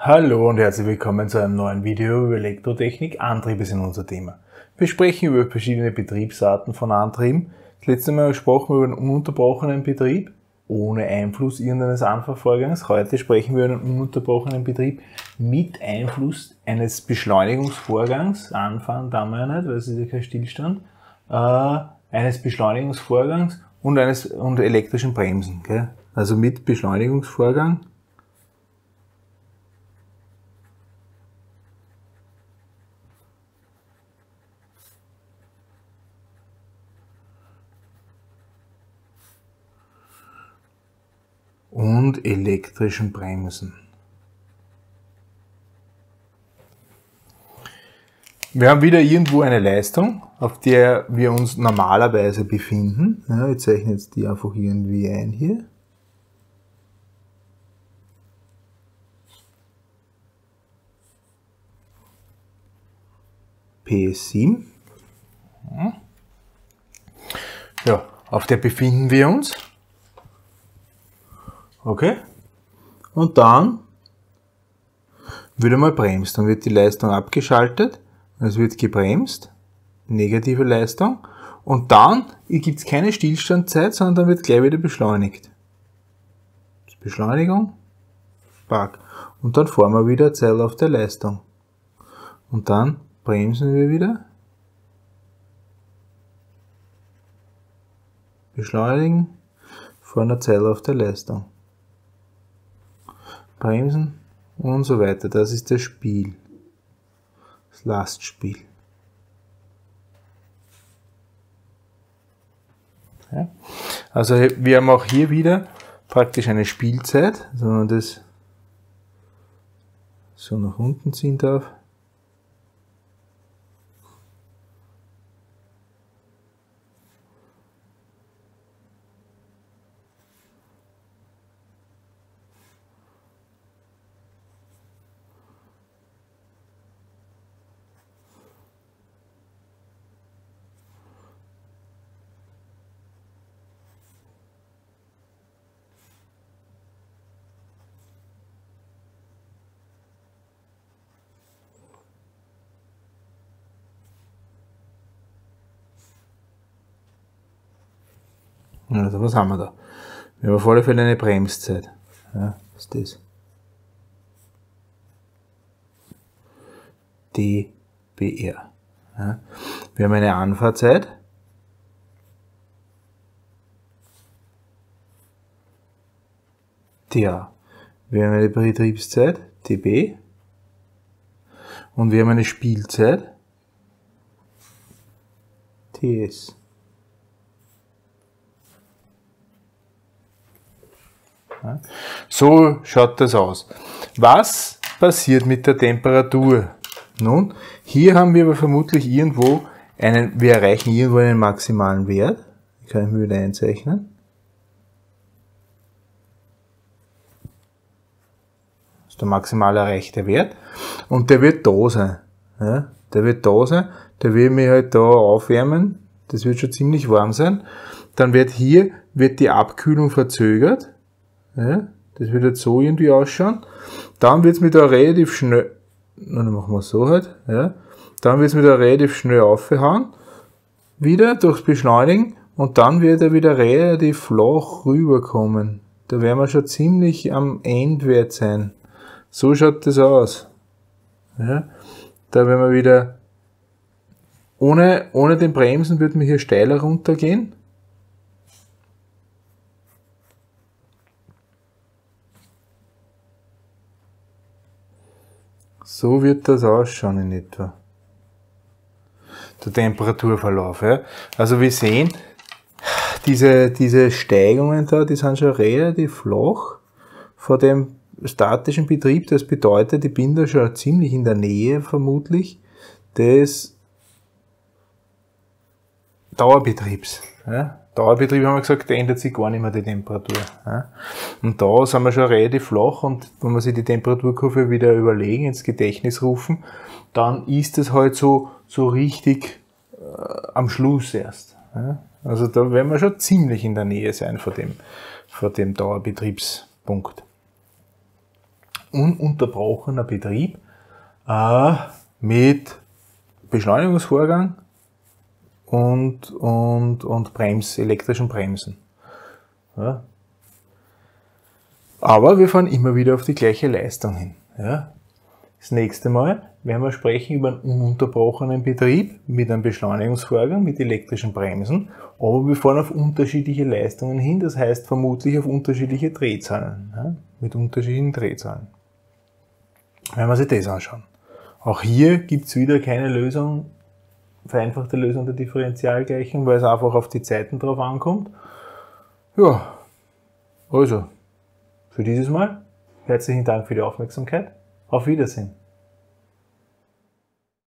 Hallo und herzlich willkommen zu einem neuen Video über Elektrotechnik. Antrieb ist unser Thema. Wir sprechen über verschiedene Betriebsarten von Antrieben. Das letzte Mal gesprochen über einen ununterbrochenen Betrieb ohne Einfluss irgendeines Anfahrvorgangs. Heute sprechen wir über einen ununterbrochenen Betrieb mit Einfluss eines Beschleunigungsvorgangs. Anfahren da wir ja nicht, weil es ist ja kein Stillstand. Eines Beschleunigungsvorgangs und elektrischen Bremsen. Gell? Also mit Beschleunigungsvorgang. Und elektrischen Bremsen. Wir haben wieder irgendwo eine Leistung, auf der wir uns normalerweise befinden. Ja, ich zeichne jetzt die einfach irgendwie ein hier. PS7. Ja, auf der befinden wir uns. Okay? Und dann wird einmal bremst. Dann wird die Leistung abgeschaltet. Es wird gebremst. Negative Leistung. Und dann gibt es keine Stillstandzeit, sondern dann wird gleich wieder beschleunigt. Beschleunigung. Park. Und dann fahren wir wieder Zeit auf der Leistung. Und dann bremsen wir wieder. Beschleunigen. Fahren eine Zeit auf der Leistung. Bremsen und so weiter. Das ist das Spiel. Das Lastspiel. Ja. Also wir haben auch hier wieder praktisch eine Spielzeit, also wenn man das so nach unten ziehen darf. Also was haben wir da? Wir haben auf alle Fälle eine Bremszeit. Ja, was ist das? dBr. Ja. Wir haben eine Anfahrzeit. dA. Wir haben eine Betriebszeit. dB. Und wir haben eine Spielzeit. TS. So schaut das aus. Was passiert mit der Temperatur? Nun, hier haben wir aber vermutlich irgendwo wir erreichen irgendwo einen maximalen Wert. Den kann ich mir wieder einzeichnen. Das ist der maximal erreichte Wert. Und der wird da sein. Ja, der wird da sein. Der will mich halt da aufwärmen. Das wird schon ziemlich warm sein. Dann wird die Abkühlung verzögert. Ja, das wird jetzt so irgendwie ausschauen. Dann wird es mit der relativ schnell, dann machen wir es so halt, ja. Dann wird es mit der relativ schnell aufgehauen, wieder durchs Beschleunigen und dann wird er wieder relativ flach rüberkommen. Da werden wir schon ziemlich am Endwert sein. So schaut das aus. Ja, da werden wir wieder, ohne den Bremsen wird man hier steiler runtergehen. So wird das ausschauen in etwa. Der Temperaturverlauf. Ja. Also wir sehen, diese Steigungen da, die sind schon relativ flach vor dem statischen Betrieb. Das bedeutet, ich bin da schon ziemlich in der Nähe vermutlich des Dauerbetriebs. Ja. Dauerbetrieb haben wir gesagt, da ändert sich gar nicht mehr die Temperatur. Ja. Und da sind wir schon relativ flach und wenn wir sich die Temperaturkurve wieder überlegen, ins Gedächtnis rufen, dann ist es halt so richtig am Schluss erst. Ja. Also da werden wir schon ziemlich in der Nähe sein vor dem Dauerbetriebspunkt. ununterbrochener Betrieb mit Beschleunigungsvorgang und elektrischen Bremsen. Ja. Aber wir fahren immer wieder auf die gleiche Leistung hin. Ja. Das nächste Mal werden wir sprechen über einen ununterbrochenen Betrieb mit einem Beschleunigungsvorgang, mit elektrischen Bremsen, aber wir fahren auf unterschiedliche Leistungen hin, das heißt vermutlich auf unterschiedliche Drehzahlen, ja, mit unterschiedlichen Drehzahlen. Wenn wir uns das anschauen. Auch hier gibt es wieder keine Lösung, vereinfachte Lösung der Differentialgleichung, weil es einfach auf die Zeiten drauf ankommt. Ja, also, für dieses Mal herzlichen Dank für die Aufmerksamkeit. Auf Wiedersehen.